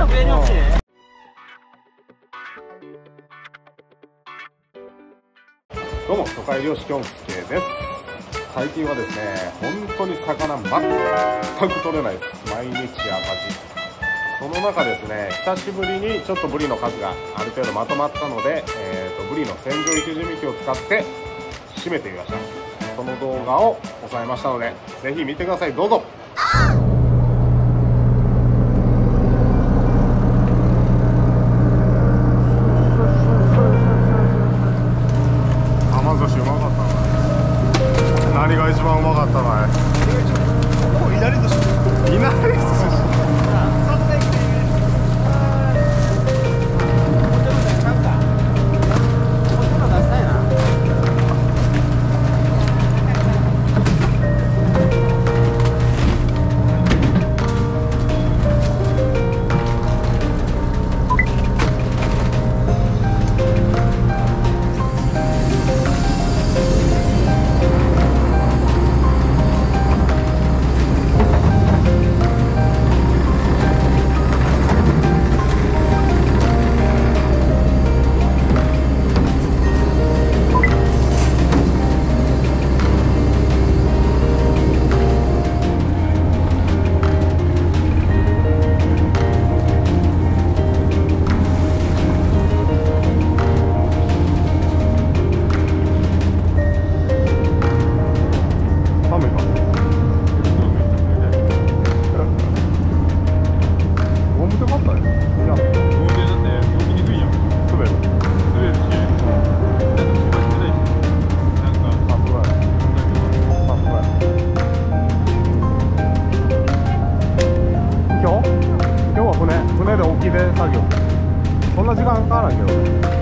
くやりますね。 どうも、都会漁師きょんすけです。最近はですね、本当に魚全く取れないです。毎日赤字。その中ですね、久しぶりにちょっとブリの数がある程度まとまったので、ブリの船上でブリを使って締めてみました。その動画を押さえましたので、ぜひ見てください。どうぞ。甘寿司うまかったな。何が一番うまかったかい。もういなり寿司。いなり寿司。船で沖で作業。そんな時間かからないけど。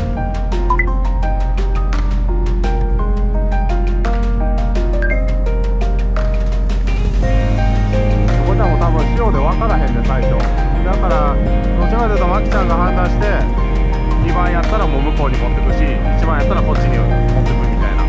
これも多分塩で分からへんで最初。だからどっちかというとマキちゃんが判断して2番やったらもう向こうに持ってくし、1番やったらこっちに持ってくみたいな。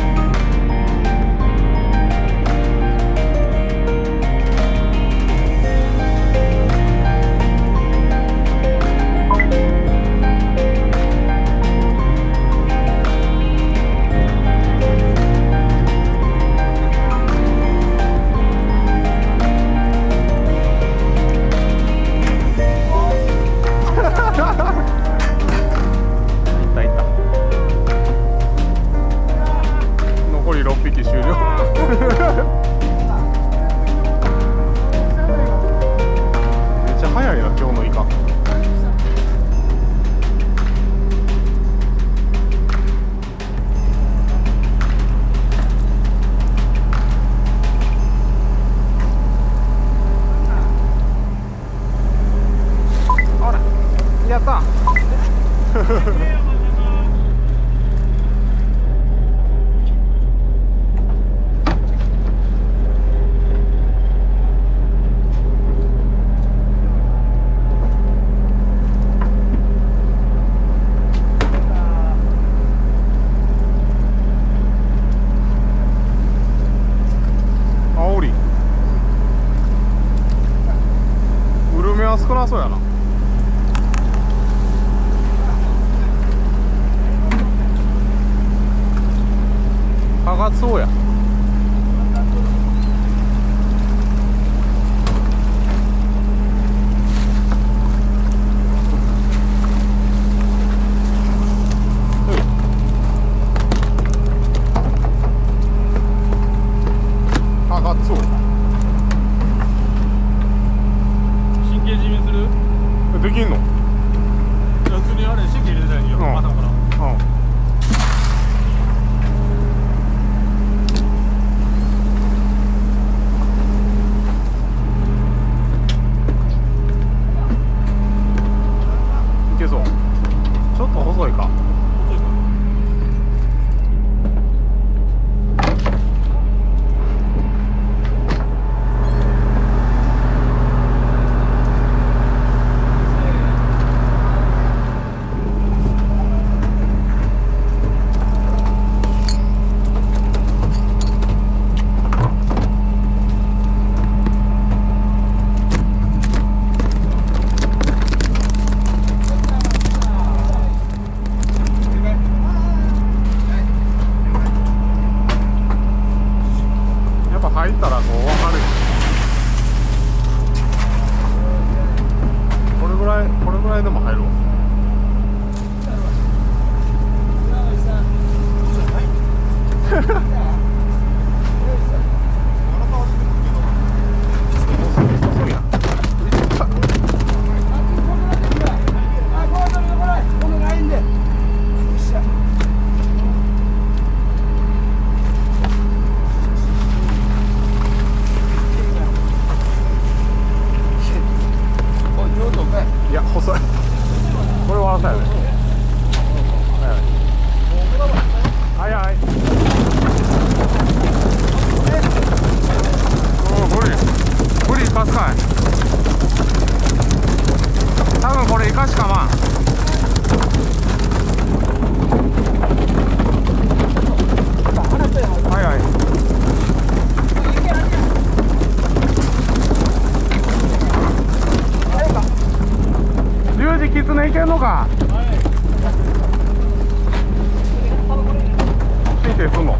やったあおりウルメは少なそうやな。かがそうや。かがそう。 神経締めする？ できんの？ 普通にあれ神経入れたらいいよ。頭から。 ますかい。多分これイカしかまん。はいはい。リュウジキツネいけんのか。申請すんの。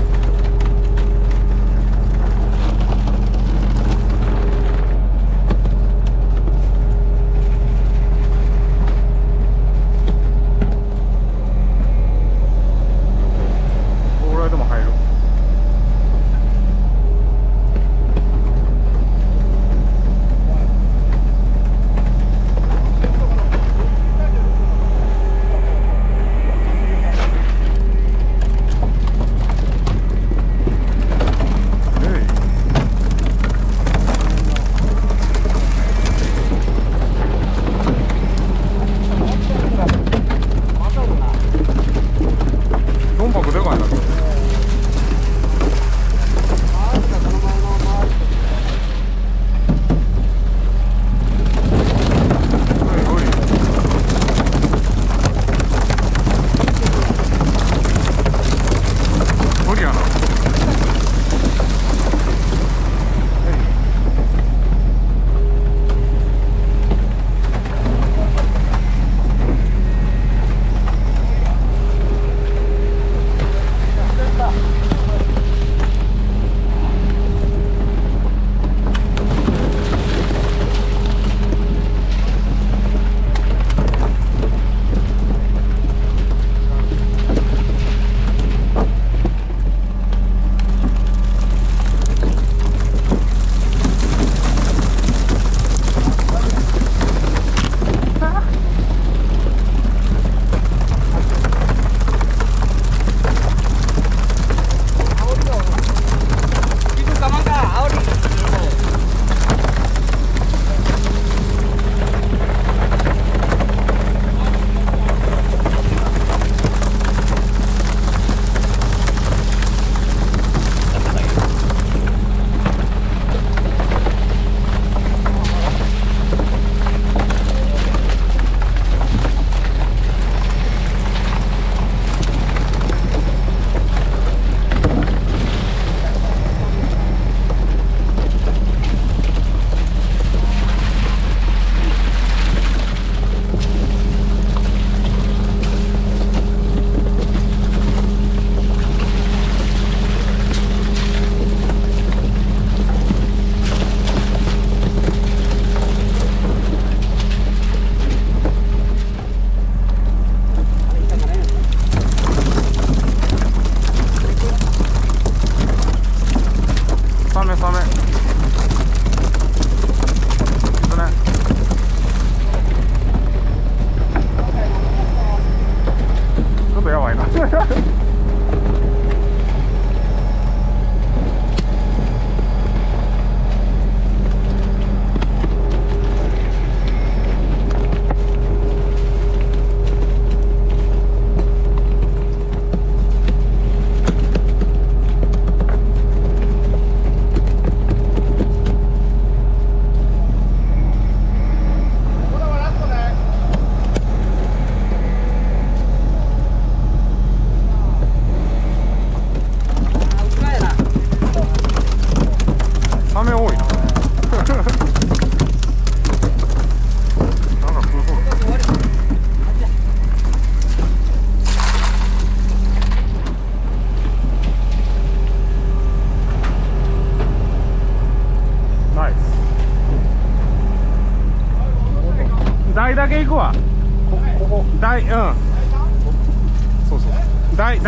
台だけ行くわ。ここ台、うん、そうそう、台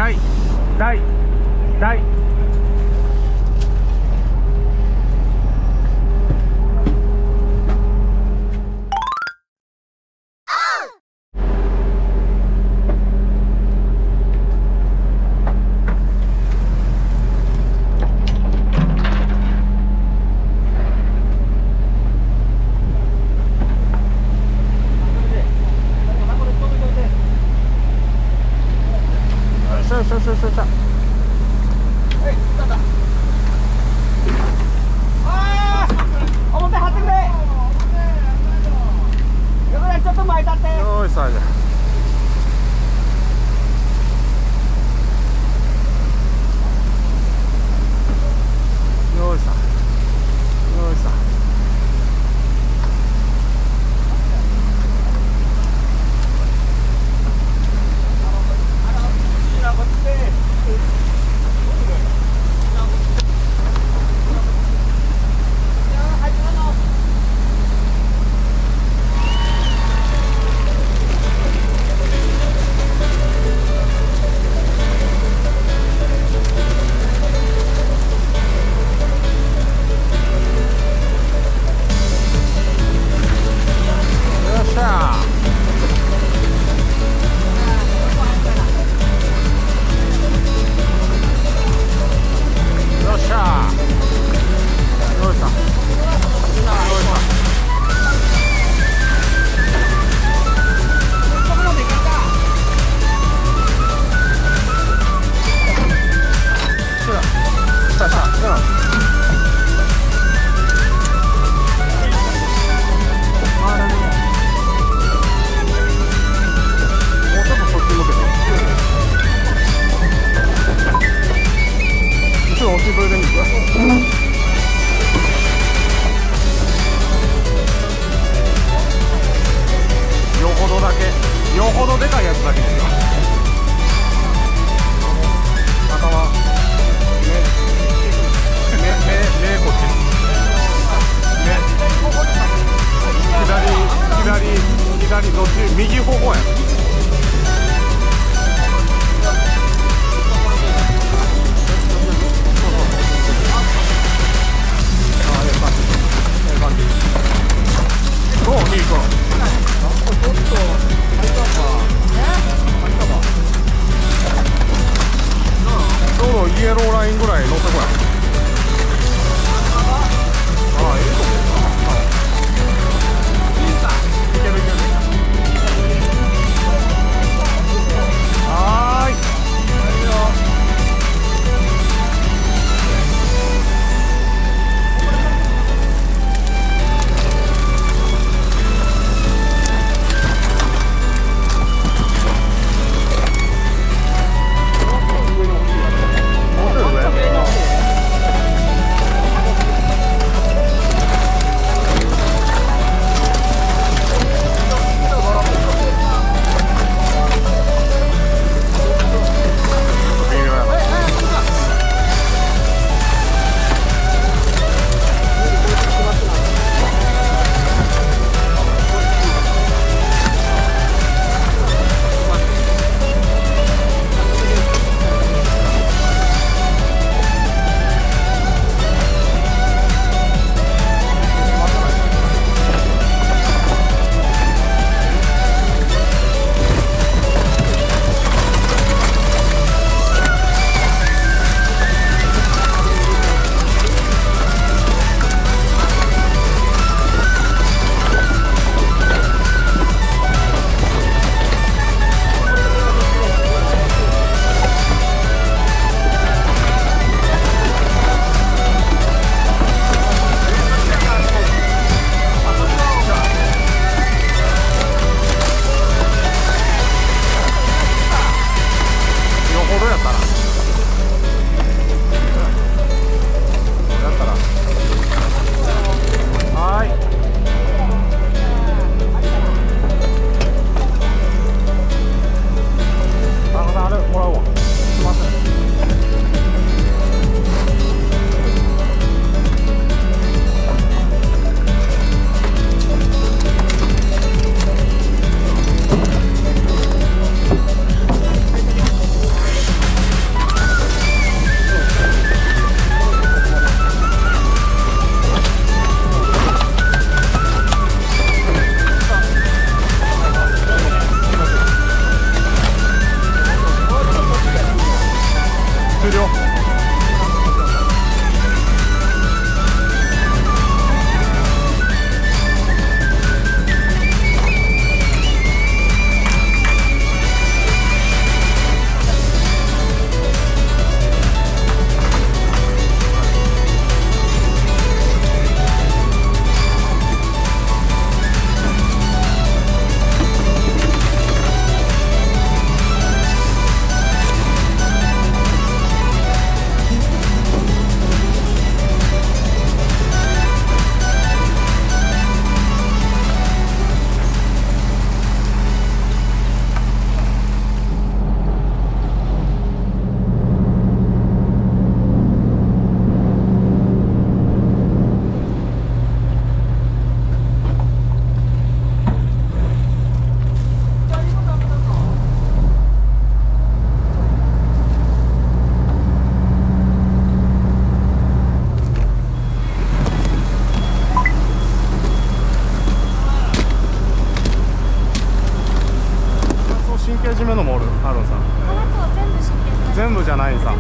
めのもあるんさ。全部じゃないんさ。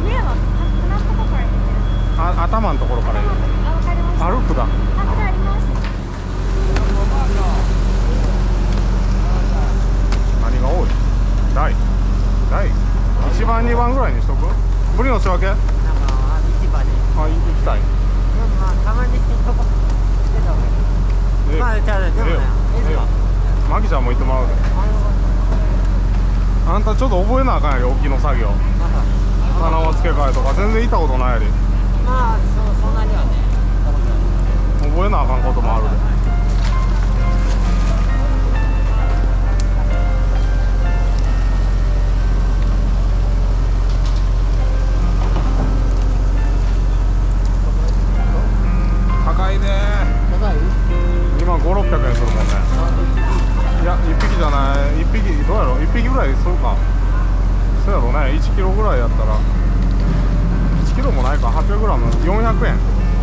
頭のところから入れる。歩くだ。何が多い？大1番2番ぐらいにしとく？ブリの仕分け？あ、行きたい。 たまに出た方がいい。まあじゃあでもね、いいですか？ マキちゃんも行ってもらうで。あんたちょっと覚えなあかんやり、沖の作業。棚は付け替えとか全然行ったことないやり。 まあそんなにはね。 覚えなあかんこともあるで。高いね。 高い？ 今5、600円するもんね。いや、1匹じゃない。1匹どうやろう。1匹ぐらいするか。そうやろうね。1キロぐらいやったら1キロもないか。 800g400 円。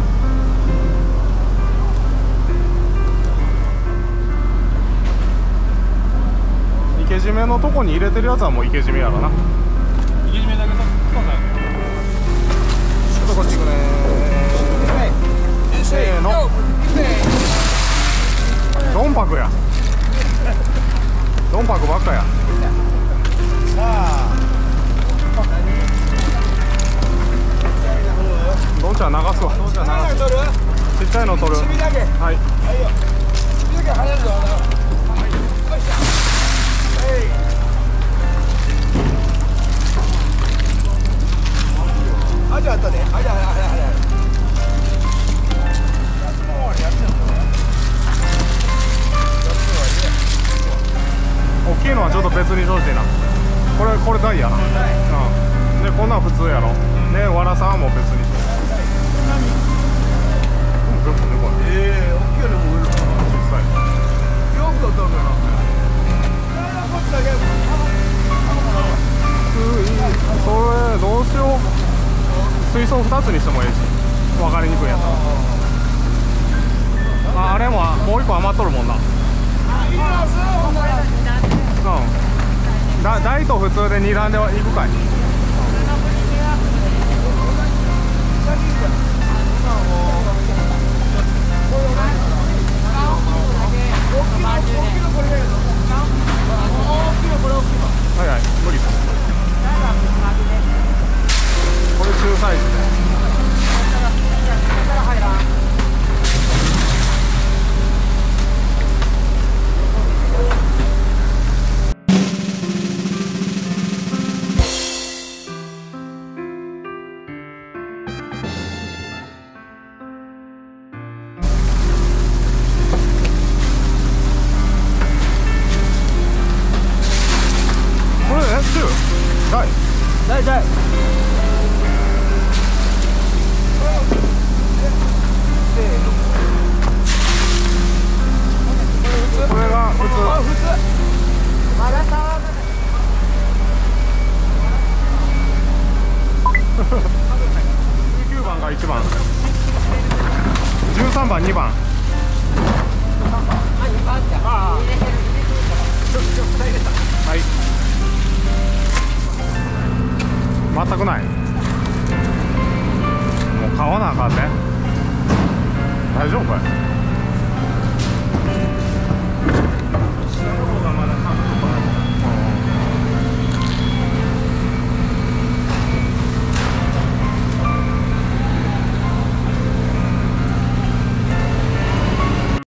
生け締めのとこに入れてるやつはもう生け締めやろな。 生け締めだけとそうだよね。 ちょっとこっち行くねー。せーの。ドンパクや。ドンパクばっかや。どんちゃん流すわ。どんちゃん流す。ちっちゃいの取る。はい。大きいのはちょっと別にしてほしいな。これ大やな。うん。でこんなん普通やろ。でわらさんも別にして。大きいのもいるのかな。小さい。よく取るな。それどうしよう。水槽2つにしてもいいし、分かりにくいやつ。あれももう1個余っとるもんな。大と普通で2段で行くかい。はいはい、無理です。これ中サイズで。 大これが普通。19番が1番、13番2番。はい。全くない。もう買わなあかんね。大丈夫かい。